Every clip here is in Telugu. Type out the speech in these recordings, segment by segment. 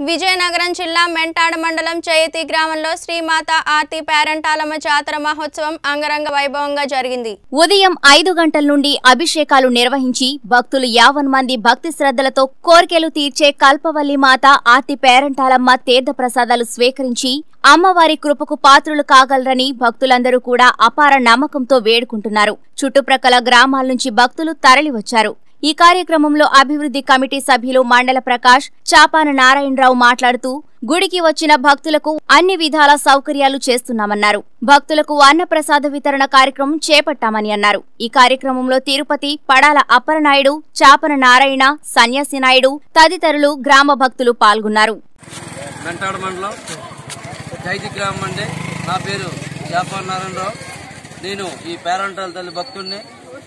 విజయనగరం జిల్లా మెంటాడ మండలం చయతి గ్రామంలో శ్రీమాత ఆర్తి పేరంటాలమ్మ జాతర మహోత్సవం అంగరంగ వైభవంగా జరిగింది. ఉదయం 5 గంటల నుండి అభిషేకాలు నిర్వహించి భక్తులు 50 మంది భక్తి శ్రద్ధలతో కోర్కెలు తీర్చే కల్పవల్లి మాత ఆర్తి పేరంటాలమ్మ తీర్థ ప్రసాదాలు స్వీకరించి అమ్మవారి కృపకు పాత్రులు కాగలరని భక్తులందరూ కూడా అపార నమ్మకంతో వేడుకుంటున్నారు. చుట్టుప్రక్కల గ్రామాల నుంచి భక్తులు తరలివచ్చారు. ఈ కార్యక్రమంలో అభివృద్ధి కమిటీ సభ్యులు మండల ప్రకాష్, చాపాన నారాయణరావు మాట్లాడుతూ గుడికి వచ్చిన భక్తులకు అన్ని విధాల సౌకర్యాలు చేస్తున్నామన్నారు. భక్తులకు అన్నప్రసాద వితరణ కార్యక్రమం చేపట్టామని అన్నారు. ఈ కార్యక్రమంలో తిరుపతి, పడాల అప్పలనాయుడు, చాపన నారాయణ, సన్యాసి నాయుడు తదితరులు గ్రామ భక్తులు పాల్గొన్నారు. మెంటాడ మండలం చైతి గ్రామం అండి. నా పేరు చాపాన నారాయణరావు. నేను ఈ పేరంటాల తల్లి భక్తుడిని.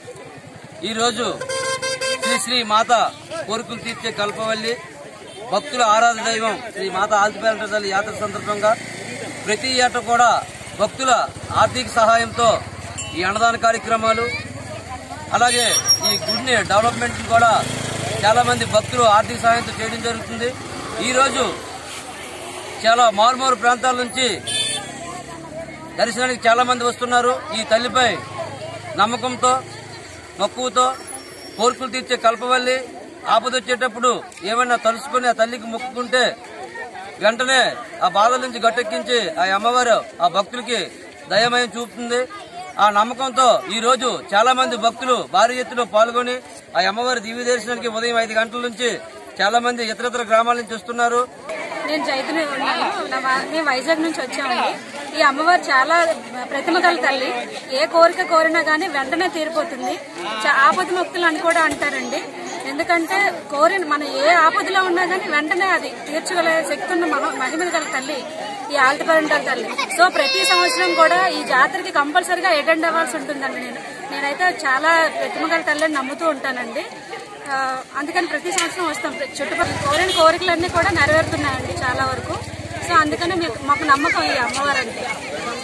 ఈరోజు శ్రీ మాత కోరికలు తీర్చే కల్పవల్లి భక్తుల ఆరాధన దైవం శ్రీ మాత ఆర్తి పేరంటాల తల్లి యాత్ర సందర్భంగా ప్రతి ఏటా కూడా భక్తుల ఆర్థిక సహాయంతో ఈ అన్నదాన కార్యక్రమాలు, అలాగే ఈ గుడిని డెవలప్మెంట్ కూడా చాలా మంది భక్తులు ఆర్థిక సహాయంతో చేయడం జరుగుతుంది. ఈరోజు చాలా మారుమూరు ప్రాంతాల నుంచి దర్శనానికి చాలా మంది వస్తున్నారు. ఈ తల్లిపై నమ్మకంతో, మక్కువతో కోరికలు తీర్చే కల్పవల్లి ఆపదొచ్చేటప్పుడు ఏమైనా తలుసుకుని ఆ తల్లికి మొక్కుకుంటే వెంటనే ఆ బాధల నుంచి గట్టెక్కించి ఆ అమ్మవారు ఆ భక్తులకి దయమయం చూపుతుంది. ఆ నమ్మకంతో ఈ రోజు చాలా మంది భక్తులు భారీ ఎత్తులో పాల్గొని ఆ అమ్మవారి దివ్య దర్శనానికి ఉదయం 5 గంటల నుంచి చాలా మంది ఇతర గ్రామాల నుంచి వస్తున్నారు. నేను చైతన్య ఉన్నాను. మేము వైజాగ్ నుంచి వచ్చామండి. ఈ అమ్మవారు చాలా ప్రతిమ గల తల్లి. ఏ కోరిక కోరినా గానీ వెంటనే తీరిపోతుంది. ఆపద ముక్తులు అని కూడా అంటారండి. ఎందుకంటే మన ఏ ఆపదలో ఉన్నా గానీ వెంటనే అది తీర్చగల శక్తి ఉన్న మహిమ గల తల్లి ఈ ఆర్తి పేరంటాల తల్లి. సో ప్రతి సంవత్సరం కూడా ఈ జాతరకి కంపల్సరిగా అటెండ్ అవ్వాల్సి ఉంటుందండి. నేనైతే చాలా ప్రతిమ గల తల్లిని నమ్ముతూ ఉంటానండి. అందుకని ప్రతి సంవత్సరం వస్తాం. చుట్టుపక్కల కోరిన కోరికలన్నీ కూడా నెరవేరుతున్నాయండి చాలా వరకు. సో అందుకని మాకు నమ్మకం ఈ అమ్మవారంటే.